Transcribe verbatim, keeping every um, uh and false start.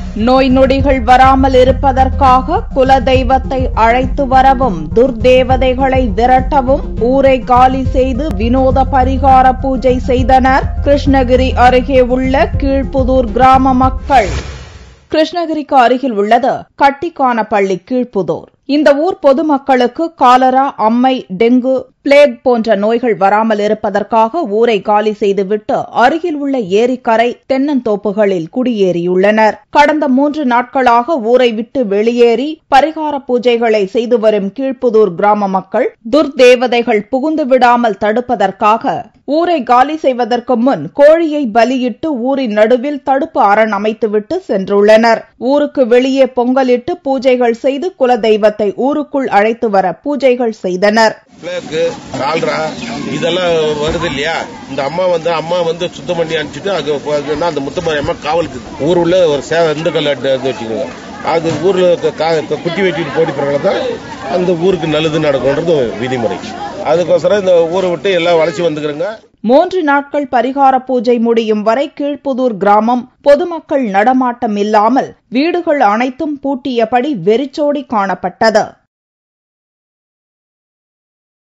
நோய் நொடிகள் வராமல் இருப்பதற்காக குலதெய்வத்தை அழைத்து வரவும் துர்தேவதைகளை விரட்டவும் ஊரை காலி செய்து வினோத பரிகார பூஜை செய்தனர் கிருஷ்ணகிரி அருகே உள்ள கீழ்ப்புதூர் கிராம மக்கள். கிருஷ்ணகிரிக்கு அருகில் உள்ளது கட்டிக்கானப்பள்ளி கீழ்ப்புதூர். இந்த ஊர் பொதுமக்களுக்கு காலரா, அம்மை, டெங்கு, பிளேக் போன்ற நோய்கள் வராமல் இருப்பதற்காக ஊரை காலி செய்துவிட்டு அருகில் உள்ள ஏரிக்கரை, தென்னந்தோப்புகளில் குடியேறியுள்ளனர். கடந்த மூன்று நாட்களாக ஊரை விட்டு வெளியேறி பரிகார பூஜைகளை செய்து வரும் கீழ்ப்புதூர் கிராம மக்கள் துர்தேவதைகள் புகுந்து விடாமல் தடுப்பதற்காக ஊரை காலி செய்வதற்கு முன் கோழியை பலியிட்டு ஊரின் நடுவில் தடுப்பு அரண் அமைத்துவிட்டு சென்றுள்ளனர். ஊருக்கு வெளியே பொங்கலிட்டு பூஜைகள் செய்து குலதெய்வத்தை ஊருக்குள் அழைத்து வர பூஜைகள் செய்தனர். கால்ரா இதெல்லாம் வருது இல்லையா, இந்த அம்மா வந்து அம்மா வந்து சுத்தம் பண்ணி அனுப்பிச்சுட்டு அந்த முத்தமாரி அம்மா காவலுக்கு ஊர் உள்ள ஒரு சேவை இந்த கல் வச்சுக்கோங்க. அது ஊர்ல குட்டி வெட்டிட்டு போடி பிறகுதான் அந்த ஊருக்கு நல்லது நடக்கும்ன்றது விதிமுறை. அதுக்கோசரம் இந்த ஊரை விட்டு எல்லாம் வளர்ச்சி வந்துக்கிறோங்க. மூன்று நாட்கள் பரிகார பூஜை முடியும் வரை கீழ்ப்புதூர் கிராமம் பொதுமக்கள் நடமாட்டம் இல்லாமல் வீடுகள் அனைத்தும் பூட்டியபடி வெறிச்சோடி காணப்பட்டது.